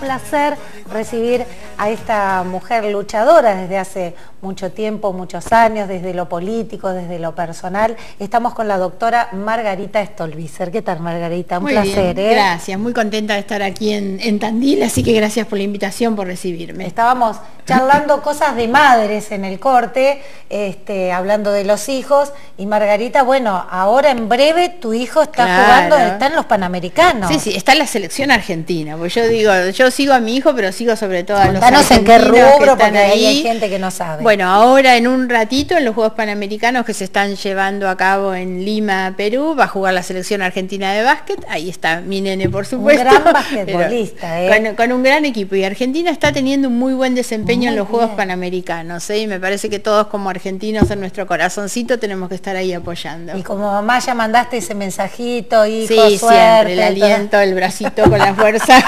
placer recibir a esta mujer luchadora desde hace mucho tiempo, muchos años, desde lo político, desde lo personal. Estamos con la doctora Margarita Stolbizer. ¿Qué tal, Margarita? Un placer, bien, gracias, muy contenta de estar aquí en Tandil, así que gracias por la invitación, por recibirme. Estábamos charlando cosas de madres en el corte, hablando de los hijos, y Margarita, bueno, ahora en breve tu hijo está jugando, está en los Panamericanos. Sí, sí, está en la selección argentina, porque yo digo, yo sigo a mi hijo, pero sigo sobre todo a los argentinos. Contanos en qué rubro, porque ahí hay gente que no sabe. Bueno, ahora en un ratito en los Juegos Panamericanos que se están llevando a cabo en Lima, Perú, va a jugar la selección argentina de básquet, ahí está mi nene, por supuesto. Un gran basquetbolista, con un gran equipo, y Argentina está teniendo un muy buen desempeño en los Juegos Panamericanos, y me parece que todos como argentinos en nuestro corazoncito tenemos que estar ahí apoyando. Y como mamá ya mandaste ese mensajito, hijo, sí, suerte, siempre, el aliento, el bracito con la fuerza.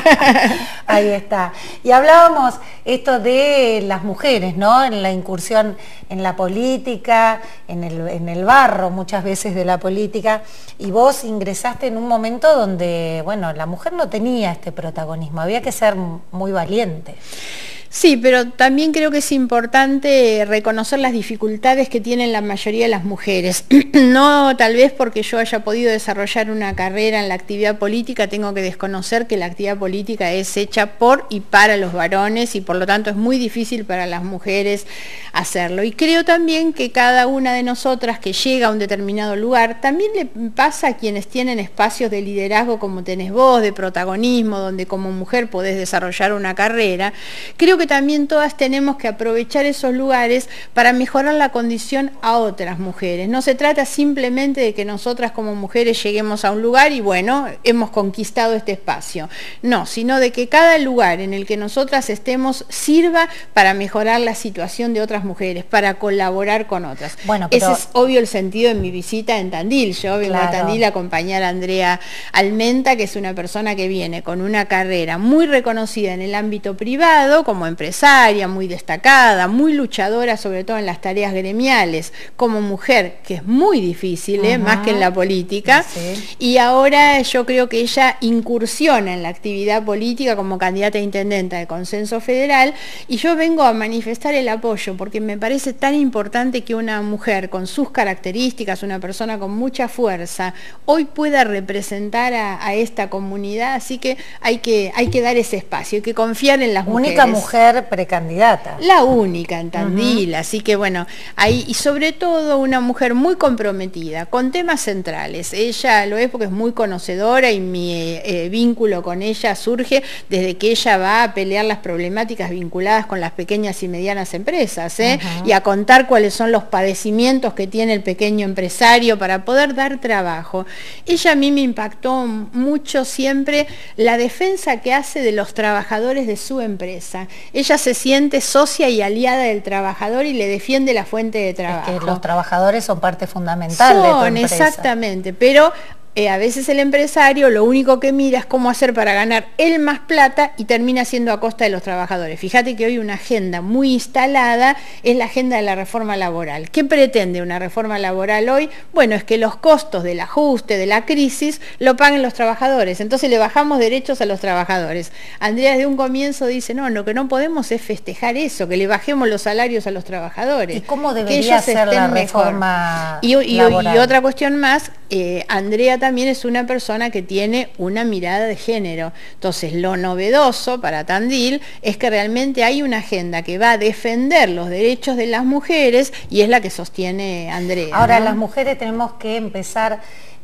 Ahí está. Y hablábamos esto de las mujeres, ¿no? En la incursión en la política, en el barro muchas veces de la política, y vos ingresaste en un momento donde, bueno, la mujer no tenía este protagonismo, había que ser muy valiente. Sí, pero también creo que es importante reconocer las dificultades que tienen la mayoría de las mujeres. No tal vez porque yo haya podido desarrollar una carrera en la actividad política, tengo que desconocer que la actividad política es hecha por y para los varones, y por lo tanto es muy difícil para las mujeres hacerlo. Y creo también que cada una de nosotras que llega a un determinado lugar, también le pasa a quienes tienen espacios de liderazgo como tenés vos, de protagonismo, donde como mujer podés desarrollar una carrera. Creo que también todas tenemos que aprovechar esos lugares para mejorar la condición a otras mujeres. No se trata simplemente de que nosotras como mujeres lleguemos a un lugar y bueno, hemos conquistado este espacio. No, sino de que cada lugar en el que nosotras estemos sirva para mejorar la situación de otras mujeres, para colaborar con otras. Bueno, pero ese es obvio el sentido de mi visita en Tandil. Yo vengo a Tandil a acompañar a Andrea Almenta, que es una persona que viene con una carrera muy reconocida en el ámbito privado, como empresaria, muy destacada, muy luchadora, sobre todo en las tareas gremiales, como mujer, que es muy difícil, más que en la política, y ahora yo creo que ella incursiona en la actividad política como candidata a intendenta de Consenso Federal, y yo vengo a manifestar el apoyo, porque me parece tan importante que una mujer con sus características, una persona con mucha fuerza, hoy pueda representar a esta comunidad, así que hay que dar ese espacio, hay que confiar en las mujeres. Única mujer precandidata. La única en Tandil, así que bueno, ahí, y sobre todo una mujer muy comprometida, con temas centrales. Ella lo es porque es muy conocedora, y mi vínculo con ella surge desde que ella va a pelear las problemáticas vinculadas con las pequeñas y medianas empresas, y a contar cuáles son los padecimientos que tiene el pequeño empresario para poder dar trabajo. Ella a mí me impactó mucho siempre la defensa que hace de los trabajadores de su empresa. Ella se siente socia y aliada del trabajador y le defiende la fuente de trabajo. Es que los trabajadores son parte fundamental de tu empresa. Exactamente, pero a veces el empresario lo único que mira es cómo hacer para ganar él más plata, y termina siendo a costa de los trabajadores. Fíjate que hoy una agenda muy instalada es la agenda de la reforma laboral. ¿Qué pretende una reforma laboral hoy? Bueno, es que los costos del ajuste, de la crisis, lo paguen los trabajadores. Entonces le bajamos derechos a los trabajadores. Andrea desde un comienzo dice, no, lo que no podemos es festejar eso, que le bajemos los salarios a los trabajadores. ¿Y cómo debería ser la reforma laboral? Y otra cuestión más, Andrea también es una persona que tiene una mirada de género. Entonces, lo novedoso para Tandil es que realmente hay una agenda que va a defender los derechos de las mujeres, y es la que sostiene Andrea. Ahora, ¿no? Las mujeres tenemos que empezar,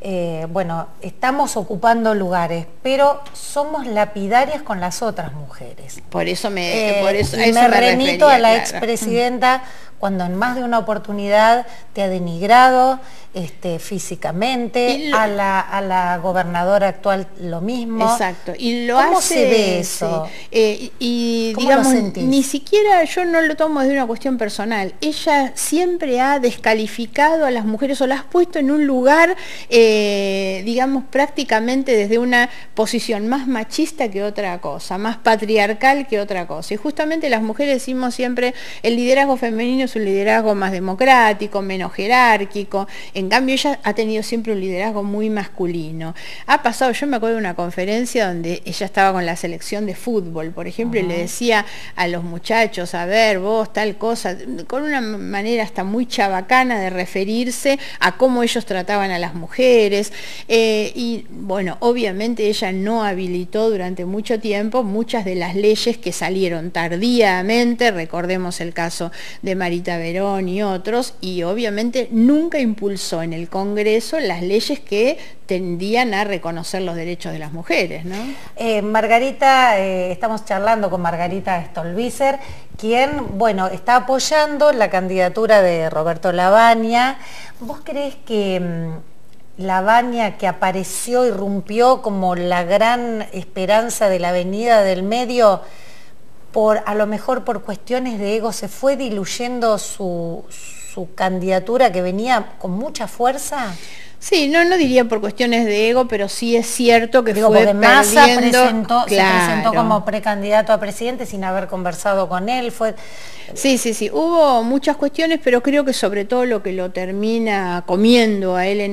bueno, estamos ocupando lugares, pero somos lapidarias con las otras mujeres. Por eso me remito a la expresidenta, cuando en más de una oportunidad te ha denigrado físicamente, a la gobernadora actual lo mismo. Exacto. Y ¿Cómo se ve eso? Y ¿Cómo digamos, lo sentís? ni siquiera yo no lo tomo desde una cuestión personal. Ella siempre ha descalificado a las mujeres, o las ha puesto en un lugar digamos, prácticamente desde una posición más machista que otra cosa, más patriarcal que otra cosa. Y justamente las mujeres decimos siempre, el liderazgo femenino es un liderazgo más democrático, menos jerárquico. En cambio, ella ha tenido siempre un liderazgo muy masculino. Ha pasado, yo me acuerdo de una conferencia donde ella estaba con la selección de fútbol, por ejemplo, y le decía a los muchachos, a ver, vos, tal cosa, con una manera hasta muy chabacana de referirse a cómo ellos trataban a las mujeres. Y bueno, obviamente ella no habilitó durante mucho tiempo muchas de las leyes que salieron tardíamente, recordemos el caso de Marita Verón y otros, y obviamente nunca impulsó en el Congreso las leyes que tendían a reconocer los derechos de las mujeres, ¿no? Margarita, estamos charlando con Margarita Stolbizer, quien, bueno, está apoyando la candidatura de Roberto Lavagna. ¿Vos creés que Lavagna, que apareció, irrumpió como la gran esperanza de la Avenida del Medio, a lo mejor por cuestiones de ego, se fue diluyendo su candidatura que venía con mucha fuerza? Sí, no diría por cuestiones de ego, pero sí es cierto que fue porque Massa perdiendo... se presentó como precandidato a presidente sin haber conversado con él. Sí, hubo muchas cuestiones, pero creo que sobre todo lo que lo termina comiendo a él en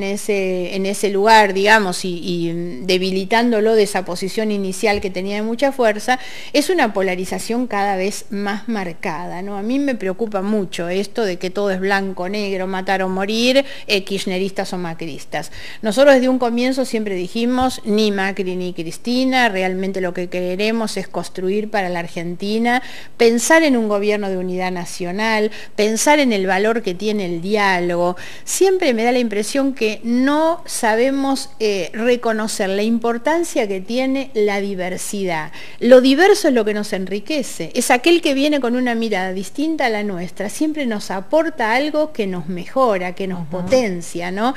ese lugar, digamos, y debilitándolo de esa posición inicial que tenía de mucha fuerza, es una polarización cada vez más marcada, ¿no? A mí me preocupa mucho esto de que todo es blanco, negro, matar o morir, kirchneristas o macristas. Nosotros desde un comienzo siempre dijimos, ni Macri ni Cristina, realmente lo que queremos es construir para la Argentina, pensar en un gobierno de unidad nacional, pensar en el valor que tiene el diálogo. Siempre me da la impresión que no sabemos reconocer la importancia que tiene la diversidad. Lo diverso es lo que nos enriquece, es aquel que viene con una mirada distinta a la nuestra, siempre nos aporta algo que nos mejora, que nos potencia, ¿no?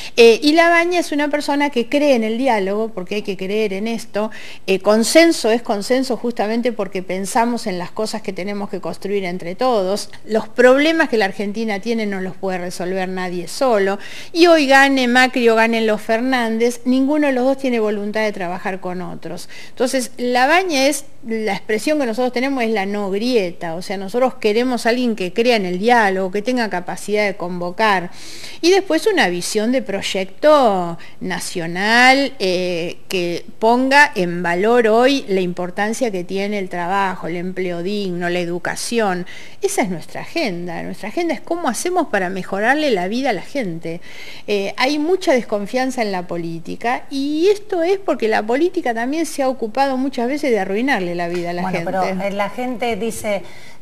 Y Lavagna es una persona que cree en el diálogo, porque hay que creer en esto. Consenso es consenso justamente porque pensamos en las cosas que tenemos que construir entre todos. Los problemas que la Argentina tiene no los puede resolver nadie solo. Y hoy gane Macri o ganen los Fernández, ninguno de los dos tiene voluntad de trabajar con otros. Entonces, Lavagna es, la expresión que nosotros tenemos es la no grieta, o sea, nosotros queremos a alguien que crea en el diálogo, que tenga capacidad de convocar. Y después una visión de proyecto nacional que ponga en valor hoy la importancia que tiene el trabajo, el empleo digno, la educación. Esa es nuestra agenda. Nuestra agenda es cómo hacemos para mejorarle la vida a la gente. Hay mucha desconfianza en la política y esto es porque la política también se ha ocupado muchas veces de arruinarle la vida a la gente. Pero la gente dice,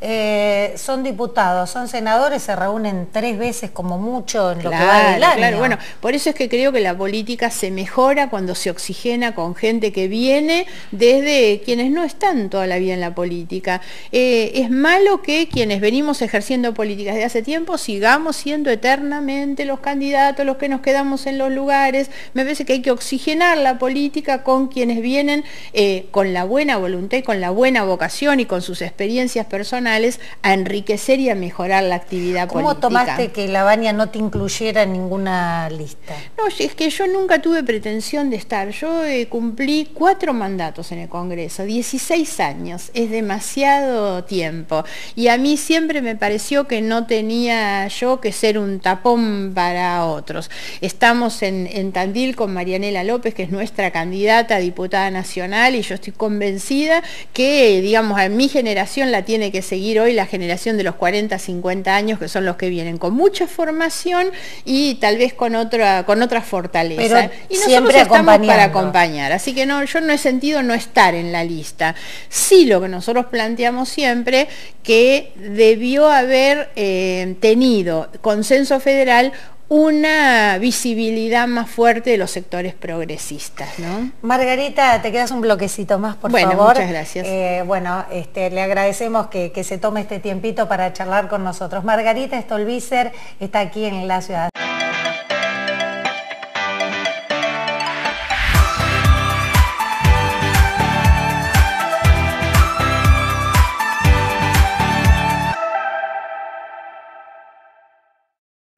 son diputados, son senadores, se reúnen 3 veces como mucho en lo que va del año. Claro, bueno, por eso es que creo que la política se mejora cuando se oxigena con gente que viene desde quienes no están toda la vida en la política. Es malo que quienes venimos ejerciendo políticas de hace tiempo sigamos siendo eternamente los candidatos, los que nos quedamos en los lugares. Me parece que hay que oxigenar la política con quienes vienen con la buena voluntad y con la buena vocación y con sus experiencias personales a enriquecer y a mejorar la actividad política. ¿Cómo tomaste que Lavagna no te incluyera en ninguna lista? No, es que yo nunca tuve pretensión de estar. Yo cumplí 4 mandatos en el Congreso, 16 años, es demasiado tiempo. Y a mí siempre me pareció que no tenía yo que ser un tapón para otros. Estamos en Tandil con Marianela López, que es nuestra candidata a diputada nacional, y yo estoy convencida que, digamos, a mi generación la tiene que seguir hoy la generación de los 40, 50 años, que son los que vienen con mucha formación y tal vez con otra fortaleza. Pero y nosotros siempre estamos para acompañar. Así que no, yo no he sentido no estar en la lista. Sí, lo que nosotros planteamos siempre, que debió haber tenido consenso federal una visibilidad más fuerte de los sectores progresistas, ¿no? Margarita, te quedas un bloquecito más, por favor. Bueno, muchas gracias. Le agradecemos que se tome este tiempito para charlar con nosotros. Margarita Stolbizer está aquí en la ciudad.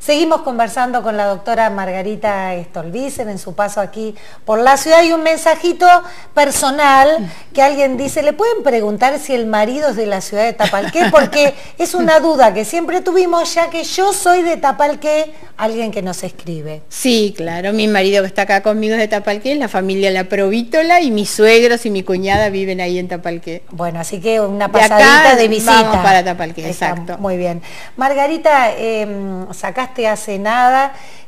Seguimos conversando con la doctora Margarita Stolbizer en su paso aquí por la ciudad. Hay un mensajito personal que alguien dice, ¿le pueden preguntar si el marido es de la ciudad de Tapalqué? Porque es una duda que siempre tuvimos, ya que yo soy de Tapalqué, alguien que nos escribe. Sí, claro, mi marido que está acá conmigo es de Tapalqué, la familia La Provítola, y mis suegros y mi cuñada viven ahí en Tapalqué. Bueno, así que una pasadita de visita. Vamos para Tapalqué, exacto. Muy bien. Margarita, sacaste hace nada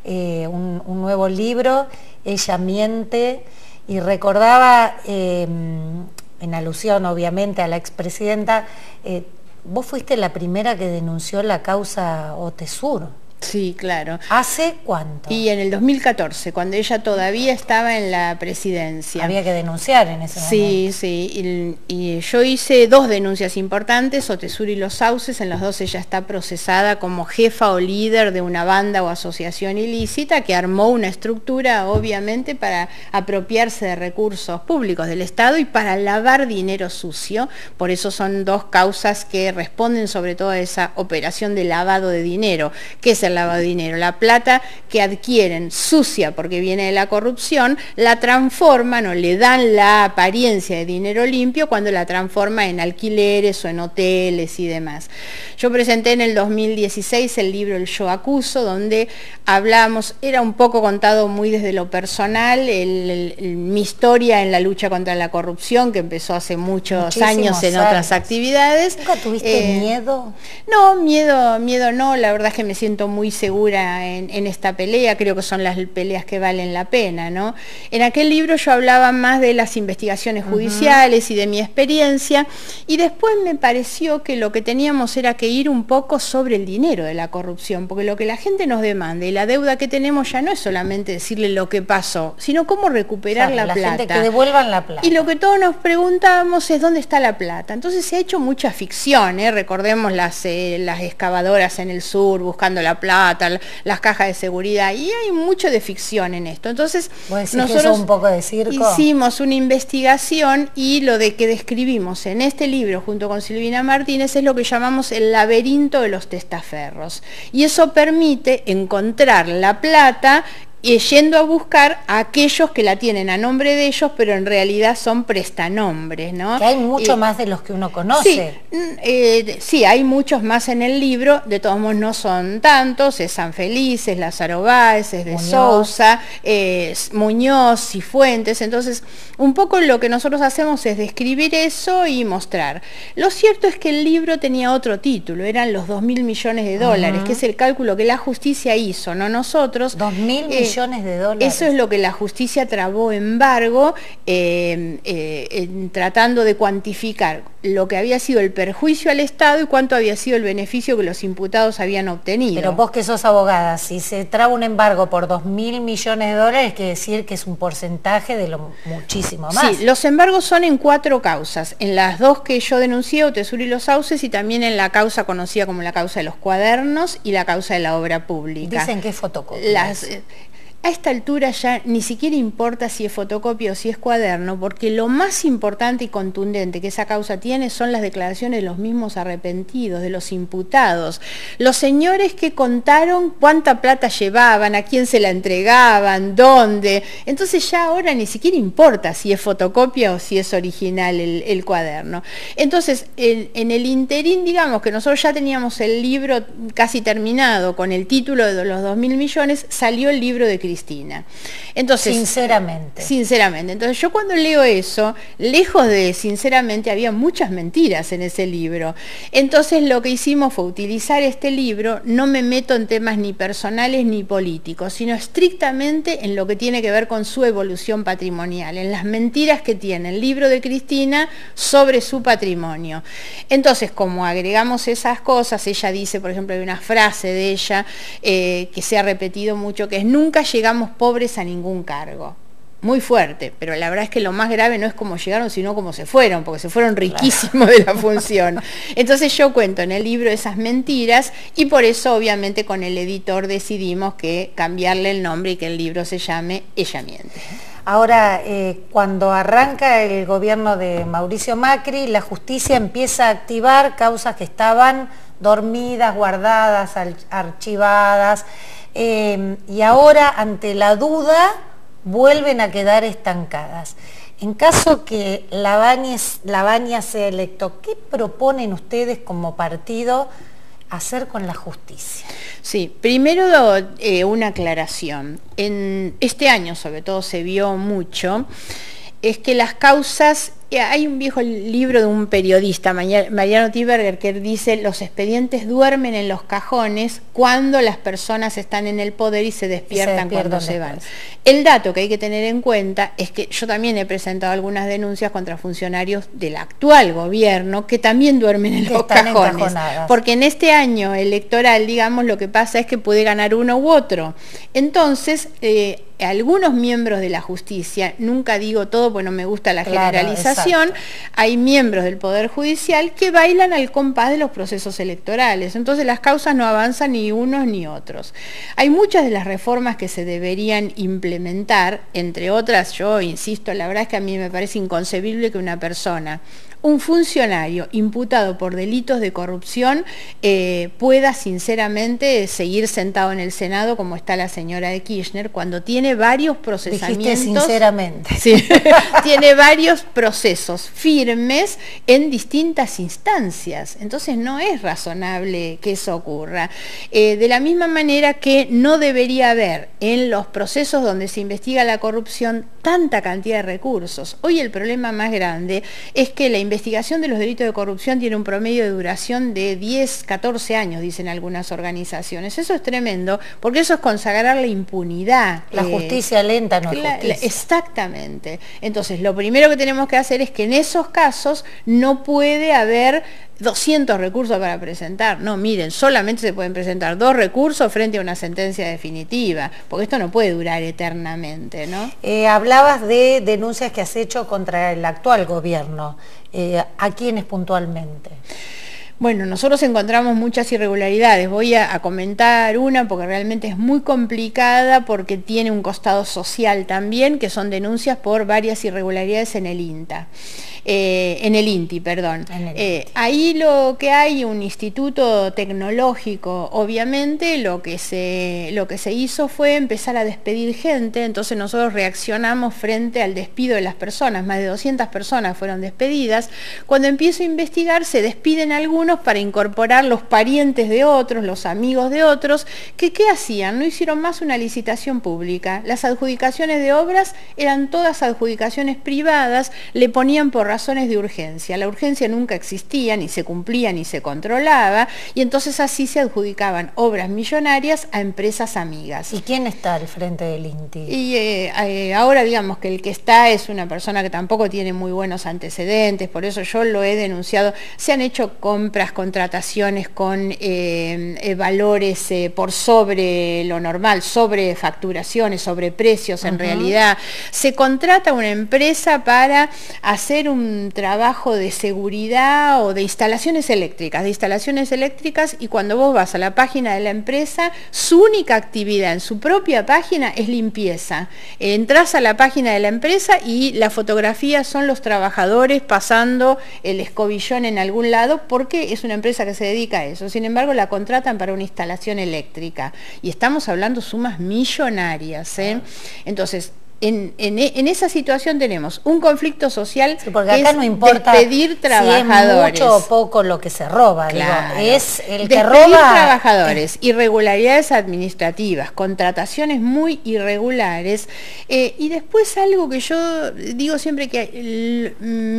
un nuevo libro, Ella miente, y recordaba, en alusión obviamente a la expresidenta, vos fuiste la primera que denunció la causa Otesur. Sí, claro. ¿Hace cuánto? Y en el 2014, cuando ella todavía estaba en la presidencia. Había que denunciar en ese momento. Sí, sí. Y yo hice 2 denuncias importantes, Otesur y Los Sauces. En los 2 ella está procesada como jefa o líder de una banda o asociación ilícita que armó una estructura, obviamente, para apropiarse de recursos públicos del Estado y para lavar dinero sucio. Por eso son 2 causas que responden sobre todo a esa operación de lavado de dinero. ¿Qué es el lavado de dinero? La plata que adquieren sucia porque viene de la corrupción, la transforman o le dan la apariencia de dinero limpio cuando la transforma en alquileres o en hoteles y demás. Yo presenté en el 2016 el libro El Yo Acuso, donde hablamos, era un poco contado muy desde lo personal, mi historia en la lucha contra la corrupción, que empezó hace muchos años en otras actividades. ¿Nunca tuviste miedo? No, miedo no, la verdad es que me siento muy segura en esta pelea, creo que son las peleas que valen la pena, ¿no? En aquel libro yo hablaba más de las investigaciones judiciales y de mi experiencia, y después me pareció que lo que teníamos era que ir un poco sobre el dinero de la corrupción, porque lo que la gente nos demanda y la deuda que tenemos ya no es solamente decirle lo que pasó, sino cómo recuperar la plata. Gente que devuelvan la plata. Y lo que todos nos preguntamos es dónde está la plata. Entonces se ha hecho mucha ficción, recordemos las excavadoras en el sur buscando la plata, las cajas de seguridad, y hay mucho de ficción en esto. Entonces nosotros que un poco de circo. Hicimos una investigación, y lo de que describimos en este libro junto con Silvina Martínez es lo que llamamos el laberinto de los testaferros, y eso permite encontrar la plata yendo a buscar a aquellos que la tienen a nombre de ellos, pero en realidad son prestanombres, ¿no? Que hay mucho más de los que uno conoce. Sí, hay muchos más en el libro, de todos modos no son tantos, es San Feliz, es Lázaro Báez, es de Sousa, Muñoz, Cifuentes. Entonces, un poco lo que nosotros hacemos es describir eso y mostrar. Lo cierto es que el libro tenía otro título, eran los 2.000 millones de dólares, que es el cálculo que la justicia hizo, no nosotros. 2.000 millones de dólares. Eso es lo que la justicia trabó embargo, tratando de cuantificar lo que había sido el perjuicio al Estado y cuánto había sido el beneficio que los imputados habían obtenido. Pero vos que sos abogada, si se traba un embargo por 2.000 millones de dólares, quiere decir que es un porcentaje de lo muchísimo más. Sí, los embargos son en 4 causas, en las 2 que yo denuncié, Otesur y Los Sauces, y también en la causa conocida como la causa de los cuadernos y la causa de la obra pública. Dicen que es fotocopia. A esta altura ya ni siquiera importa si es fotocopia o si es cuaderno, porque lo más importante y contundente que esa causa tiene son las declaraciones de los mismos arrepentidos, de los imputados. Los señores que contaron cuánta plata llevaban, a quién se la entregaban, dónde. Entonces ya ahora ni siquiera importa si es fotocopia o si es original el cuaderno. Entonces, en el interín, digamos que nosotros ya teníamos el libro casi terminado con el título de los 2.000 millones, salió el libro de Cristina. Entonces, sinceramente, entonces yo cuando leo eso, lejos de sinceramente, había muchas mentiras en ese libro. Entonces lo que hicimos fue utilizar este libro, no me meto en temas ni personales ni políticos, sino estrictamente en lo que tiene que ver con su evolución patrimonial, en las mentiras que tiene el libro de Cristina sobre su patrimonio. Entonces, como agregamos esas cosas, ella dice, por ejemplo, hay una frase de ella que se ha repetido mucho, que es: nunca llegamos pobres a ningún cargo. Muy fuerte, pero la verdad es que lo más grave no es cómo llegaron, sino cómo se fueron, porque se fueron riquísimos de la función. Entonces yo cuento en el libro esas mentiras, y por eso obviamente con el editor decidimos que cambiarle el nombre y que el libro se llame Ella miente. Ahora, cuando arranca el gobierno de Mauricio Macri, la justicia empieza a activar causas que estaban dormidas, guardadas, archivadas, y ahora ante la duda vuelven a quedar estancadas. En caso que Lavagna sea electo, ¿qué proponen ustedes como partido hacer con la justicia? Sí, primero una aclaración. En este año sobre todo se vio mucho, es que las causas, hay un viejo libro de un periodista, Mariano Tiberger, que dice: los expedientes duermen en los cajones cuando las personas están en el poder y se despiertan cuando se van. El dato que hay que tener en cuenta es que yo también he presentado algunas denuncias contra funcionarios del actual gobierno que también duermen en los cajones, porque en este año electoral, digamos, lo que pasa es que puede ganar uno u otro. Entonces, algunos miembros de la justicia, nunca digo todo porque no me gusta la generalización, hay miembros del Poder Judicial que bailan al compás de los procesos electorales, entonces las causas no avanzan ni unos ni otros. Hay muchas de las reformas que se deberían implementar, entre otras, yo insisto, la verdad es que a mí me parece inconcebible que una persona, un funcionario imputado por delitos de corrupción pueda sinceramente seguir sentado en el Senado como está la señora de Kirchner, cuando tiene varios procesamientos. Dijiste sinceramente. Sí, tiene varios procesos firmes en distintas instancias. Entonces no es razonable que eso ocurra. De la misma manera que no debería haber en los procesos donde se investiga la corrupción tanta cantidad de recursos. Hoy el problema más grande es que la investigación de los delitos de corrupción tiene un promedio de duración de 10, 14 años, dicen algunas organizaciones. Eso es tremendo, porque eso es consagrar la impunidad. La justicia lenta no es justicia. Exactamente. Entonces, lo primero que tenemos que hacer es que en esos casos no puede haber 200 recursos para presentar. No, miren, solamente se pueden presentar 2 recursos frente a una sentencia definitiva, porque esto no puede durar eternamente, ¿no? Hablabas de denuncias que has hecho contra el actual gobierno. ¿A quiénes puntualmente? Bueno, nosotros encontramos muchas irregularidades. Voy a comentar una porque realmente es muy complicada, porque tiene un costado social también, que son denuncias por varias irregularidades en el INTA. En el INTI, perdón. Ahí lo que hay, un instituto tecnológico, obviamente lo que se hizo fue empezar a despedir gente, entonces nosotros reaccionamos frente al despido de las personas, más de 200 personas fueron despedidas. Cuando empiezo a investigar, se despiden algunos para incorporar los parientes de otros, los amigos de otros, que ¿qué hacían? No hicieron más una licitación pública. Las adjudicaciones de obras eran todas adjudicaciones privadas, le ponían por razones de urgencia. La urgencia nunca existía, ni se cumplía, ni se controlaba, y entonces así se adjudicaban obras millonarias a empresas amigas. ¿Y quién está al frente del INTI? Y ahora digamos que el que está es una persona que tampoco tiene muy buenos antecedentes, por eso yo lo he denunciado. Se han hecho compras, contrataciones con valores por sobre lo normal, sobre facturaciones, sobre precios en realidad. Se contrata una empresa para hacer un trabajo de seguridad o de instalaciones eléctricas, y cuando vos vas a la página de la empresa, su única actividad en su propia página es limpieza. Entrás a la página de la empresa y la fotografía son los trabajadores pasando el escobillón en algún lado, porque es una empresa que se dedica a eso. Sin embargo, la contratan para una instalación eléctrica y estamos hablando sumas millonarias, ¿eh? Entonces, en esa situación tenemos un conflicto social, sí, porque acá no importa despedir trabajadores. Si es mucho o poco lo que se roba, claro. Digo, es el despedir que roba trabajadores, irregularidades administrativas, contrataciones muy irregulares, y después algo que yo digo siempre que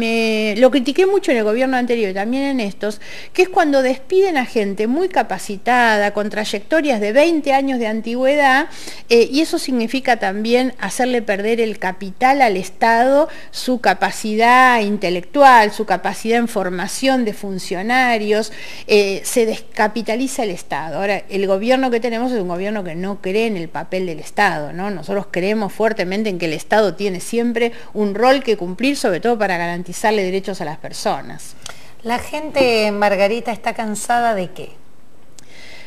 lo critiqué mucho en el gobierno anterior y también en estos, que es cuando despiden a gente muy capacitada, con trayectorias de 20 años de antigüedad, y eso significa también hacerle perder el capital al Estado, su capacidad intelectual, su capacidad en formación de funcionarios, se descapitaliza el Estado. Ahora, el gobierno que tenemos es un gobierno que no cree en el papel del Estado, ¿no? Nosotros creemos fuertemente en que el Estado tiene siempre un rol que cumplir, sobre todo para garantizarle derechos a las personas. La gente, Margarita, está cansada ¿de qué?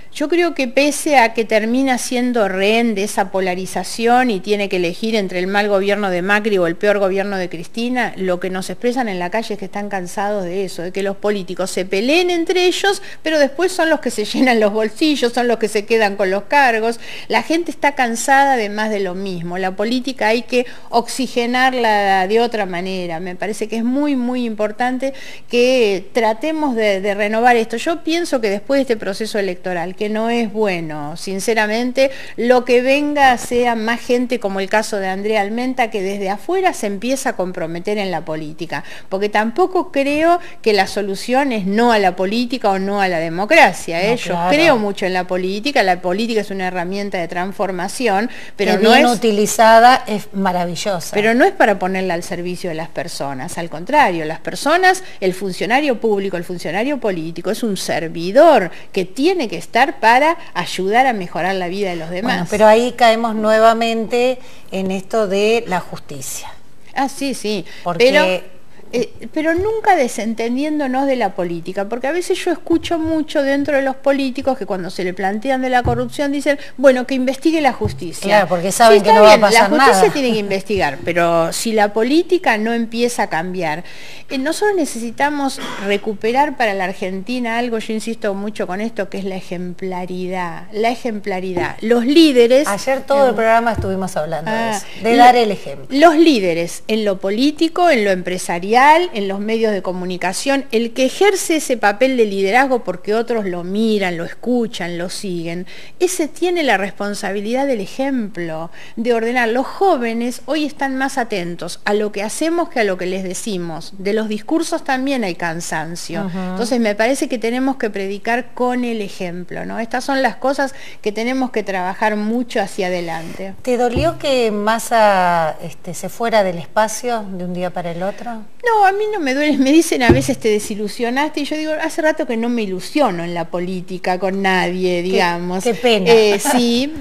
Yo creo que pese a que termina siendo rehén de esa polarización y tiene que elegir entre el mal gobierno de Macri o el peor gobierno de Cristina, lo que nos expresan en la calle es que están cansados de eso, de que los políticos se peleen entre ellos, pero después son los que se llenan los bolsillos, son los que se quedan con los cargos. La gente está cansada de más de lo mismo. La política hay que oxigenarla de otra manera. Me parece que es muy, muy importante que tratemos de renovar esto. Yo pienso que después de este proceso electoral, que no es bueno, sinceramente, lo que venga sea más gente como el caso de Andrea Almenta, que desde afuera se empieza a comprometer en la política, porque tampoco creo que la solución es no a la política o no a la democracia. No, Yo claro. creo mucho en la política es una herramienta de transformación, pero que no bien es utilizada es maravillosa. pero no es para ponerla al servicio de las personas, al contrario, las personas, el funcionario público, el funcionario político es un servidor que tiene que estar para ayudar a mejorar la vida de los demás. Bueno, pero ahí caemos nuevamente en esto de la justicia. Ah, sí, sí, Porque pero nunca desentendiéndonos de la política, porque a veces yo escucho mucho dentro de los políticos que cuando se le plantean de la corrupción dicen, bueno, que investigue la justicia. Claro, porque saben Sí, que está no va a bien, pasar la justicia nada. tiene que investigar, pero si la política no empieza a cambiar, nosotros necesitamos recuperar para la Argentina algo, yo insisto mucho con esto, que es la ejemplaridad. La ejemplaridad. Los líderes... Ayer todo el programa estuvimos hablando de eso, de lo- dar el ejemplo. Los líderes en lo político, en lo empresarial, en los medios de comunicación, el que ejerce ese papel de liderazgo porque otros lo miran, lo escuchan, lo siguen, ese tiene la responsabilidad del ejemplo, de ordenar. Los jóvenes hoy están más atentos a lo que hacemos que a lo que les decimos. De los discursos también hay cansancio. Entonces me parece que tenemos que predicar con el ejemplo, ¿no? Estas son las cosas que tenemos que trabajar mucho hacia adelante. ¿Te dolió que Massa se fuera del espacio de un día para el otro? No, a mí no me duele, me dicen a veces te desilusionaste y yo digo, hace rato que no me ilusiono en la política con nadie, digamos. Qué pena. Sí,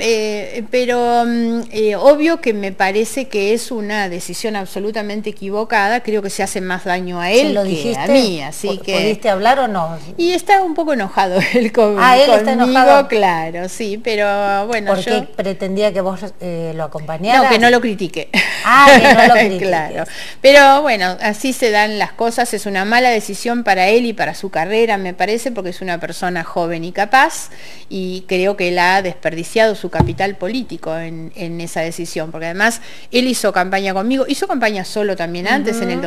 pero obvio que me parece que es una decisión absolutamente equivocada, creo que se hace más daño a él ¿Se lo que dijiste? a mí, así que... ¿Pudiste hablar o no? Y está un poco enojado él, Él conmigo, está enojado. claro, sí, pero bueno, Porque yo... pretendía que vos lo acompañaras. No, que no lo critique. Ah, que no lo critiques. Claro. Pero bueno, así se dan las cosas. Es una mala decisión para él y para su carrera, me parece, porque es una persona joven y capaz y creo que él ha desperdiciado su capital político en esa decisión, porque además él hizo campaña conmigo, hizo campaña solo también antes, en el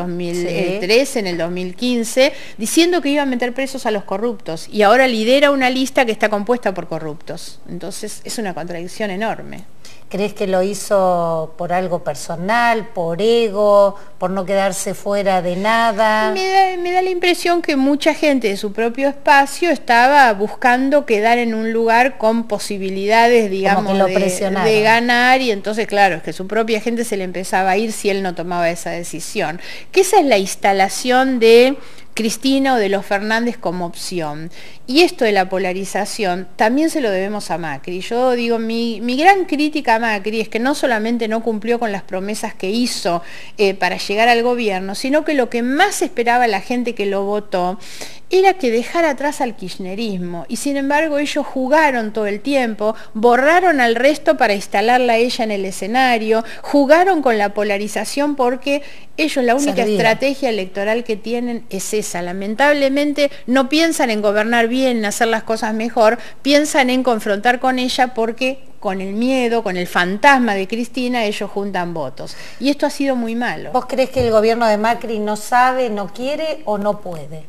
2013, en el 2015, diciendo que iba a meter presos a los corruptos y ahora lidera una lista que está compuesta por corruptos. Entonces es una contradicción enorme. ¿Crees que lo hizo por algo personal, por ego, por no quedarse fuera de nada? Me da la impresión que mucha gente de su propio espacio estaba buscando quedar en un lugar con posibilidades, digamos, Como que lo presionaron. de ganar, y entonces, claro, es que su propia gente se le empezaba a ir si él no tomaba esa decisión. Que esa es la instalación de Cristina o de los Fernández como opción. Y esto de la polarización también se lo debemos a Macri. Yo digo, mi gran crítica a Macri es que no solamente no cumplió con las promesas que hizo para llegar al gobierno, sino que lo que más esperaba la gente que lo votó era que dejara atrás al kirchnerismo. Y sin embargo ellos jugaron todo el tiempo, borraron al resto para instalarla a ella en el escenario, jugaron con la polarización porque ellos la única estrategia electoral que tienen es esa. Lamentablemente no piensan en gobernar bien, en hacer las cosas mejor, piensan en confrontar con ella porque con el miedo, con el fantasma de Cristina, ellos juntan votos. Y esto ha sido muy malo. ¿Vos crees que el gobierno de Macri no sabe, no quiere o no puede?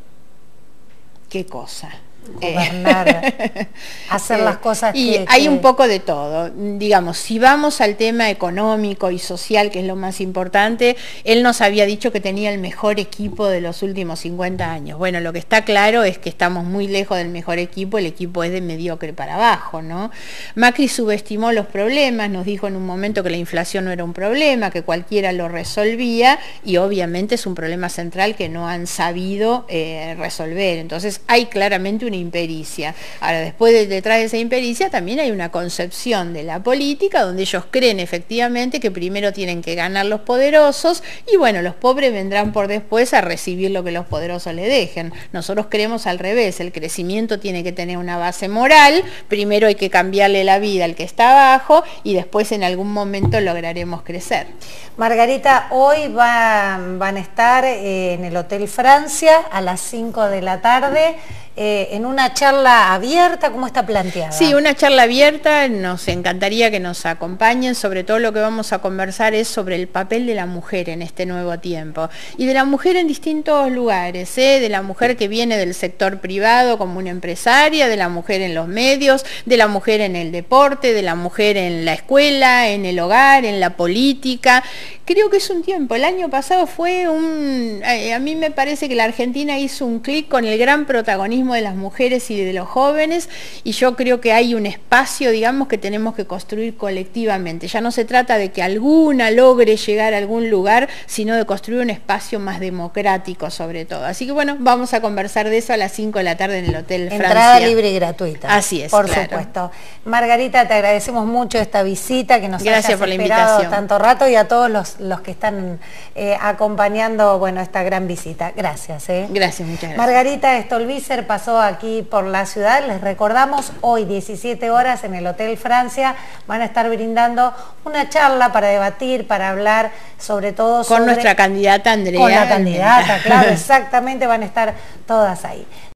¿Qué cosa? Gobernar, hacer las cosas y hay un poco de todo. Digamos, si vamos al tema económico y social, que es lo más importante, él nos había dicho que tenía el mejor equipo de los últimos 50 años. Bueno, lo que está claro es que estamos muy lejos del mejor equipo, el equipo es de mediocre para abajo, ¿no? Macri subestimó los problemas, nos dijo en un momento que la inflación no era un problema, que cualquiera lo resolvía, y obviamente es un problema central que no han sabido resolver. Entonces hay claramente una una impericia. Ahora, después detrás de esa impericia también hay una concepción de la política donde ellos creen efectivamente que primero tienen que ganar los poderosos y bueno, los pobres vendrán por después a recibir lo que los poderosos le dejen. Nosotros creemos al revés, el crecimiento tiene que tener una base moral, primero hay que cambiarle la vida al que está abajo y después en algún momento lograremos crecer. Margarita, hoy van a estar en el Hotel Francia a las 5 de la tarde. En una charla abierta, ¿cómo está planteada? Sí, una charla abierta, nos encantaría que nos acompañen, sobre todo lo que vamos a conversar es sobre el papel de la mujer en este nuevo tiempo, y de la mujer en distintos lugares, de la mujer que viene del sector privado como una empresaria, de la mujer en los medios, de la mujer en el deporte, de la mujer en la escuela, en el hogar, en la política. Creo que es un tiempo, el año pasado fue a mí me parece que la Argentina hizo un clic con el gran protagonismo de las mujeres y de los jóvenes, y yo creo que hay un espacio, digamos, que tenemos que construir colectivamente. Ya no se trata de que alguna logre llegar a algún lugar, sino de construir un espacio más democrático sobre todo. Así que bueno, vamos a conversar de eso a las 5 de la tarde en el Hotel Francia. Entrada libre y gratuita. Así es, por claro. supuesto. Margarita, te agradecemos mucho esta visita, que nos Gracias hayas por la esperado invitación. tanto rato, y a todos los que están acompañando, bueno, esta gran visita. Gracias. Gracias, muchas gracias. Margarita Stolbizer pasó aquí por la ciudad. Les recordamos, hoy 17 horas en el Hotel Francia van a estar brindando una charla para debatir, para hablar sobre todo con nuestra candidata Andrea. Con la candidata, claro, exactamente, van a estar todas ahí.